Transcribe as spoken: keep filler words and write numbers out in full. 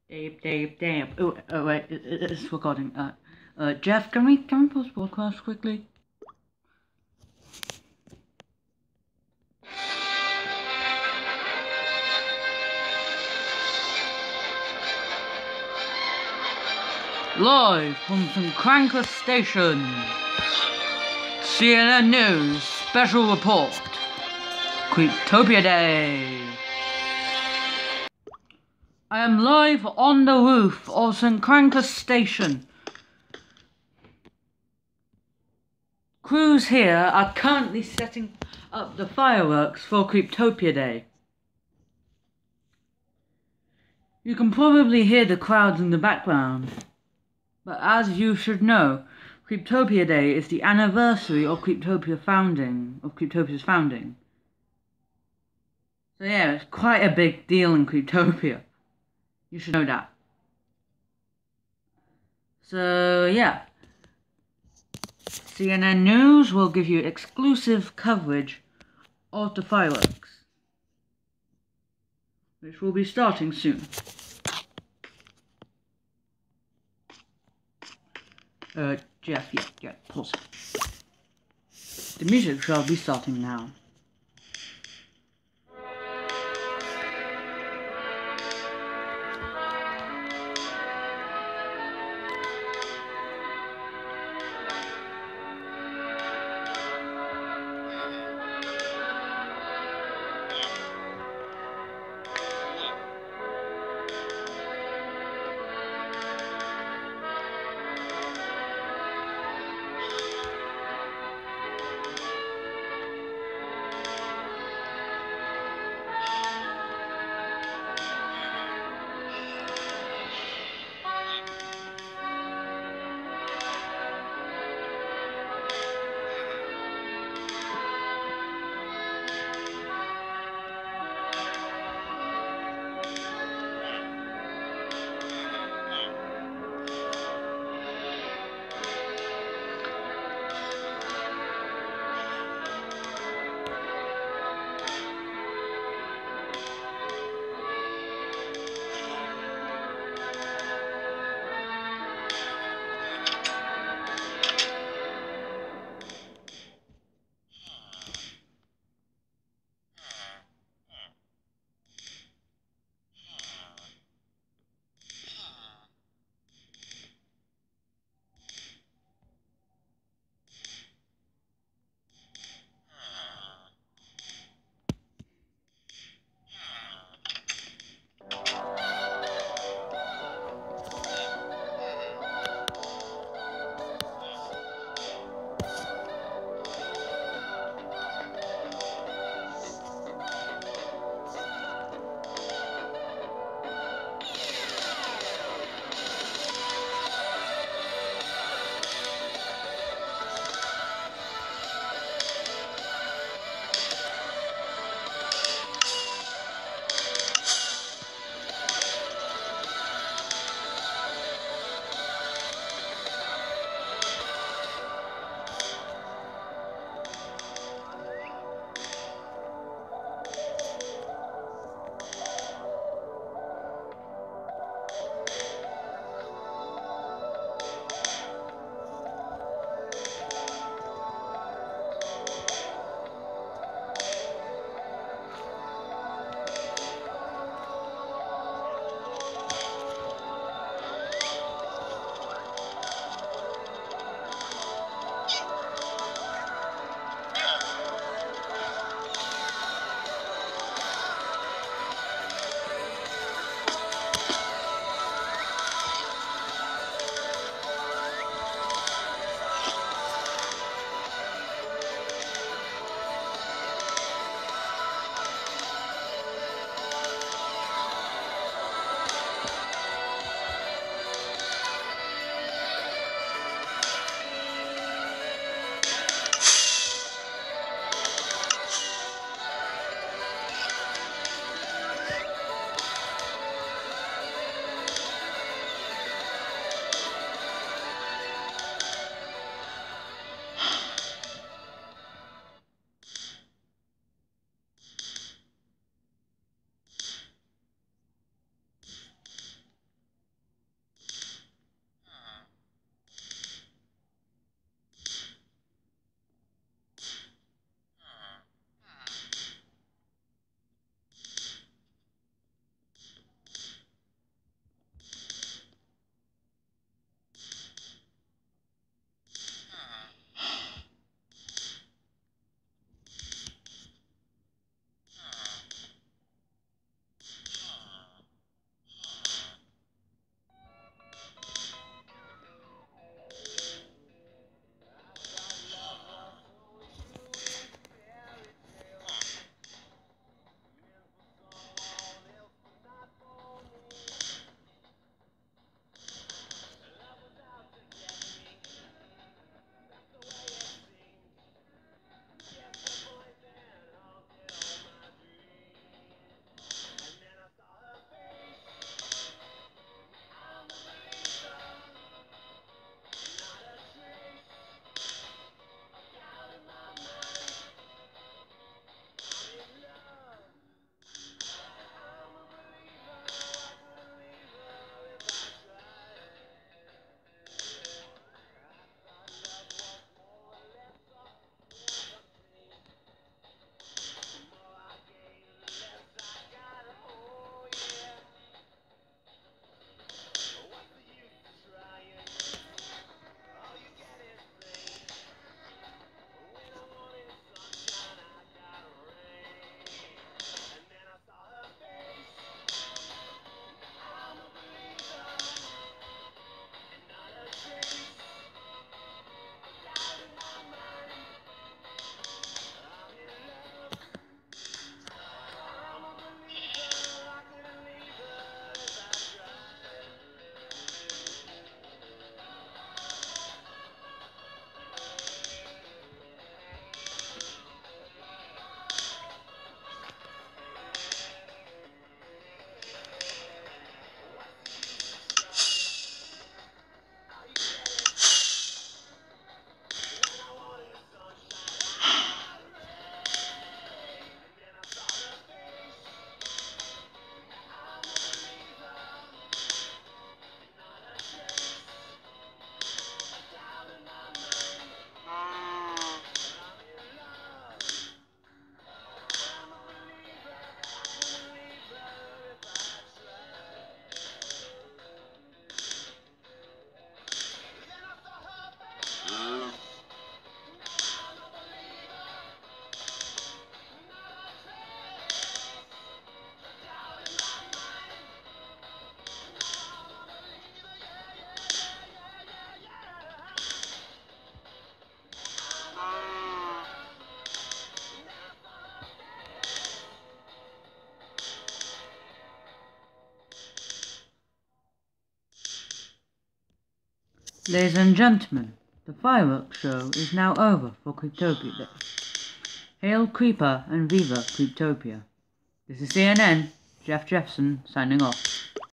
Dave, Dave, Dave. Oh, oh wait, it, it- it's recording. Uh, uh, Jeff, can we can we pause broadcast quickly? Live from some Crankless Station, C N N News special report. Creeptopia Day. I am live on the roof of Saint Crankless Station. Crews here are currently setting up the fireworks for Creeptopia Day. You can probably hear the crowds in the background, but as you should know, Creeptopia Day is the anniversary of Creeptopia founding, of Creeptopia's founding. So yeah, it's quite a big deal in Creeptopia. You should know that. So yeah, C N N News will give you exclusive coverage of the fireworks, which will be starting soon. Uh, Jeff, yeah, yeah, pause. The music shall be starting now. Ladies and gentlemen, the fireworks show is now over for Creeptopia Day. Hail Creeper and Viva Creeptopia. This is C N N, Jeff Jeffson, signing off.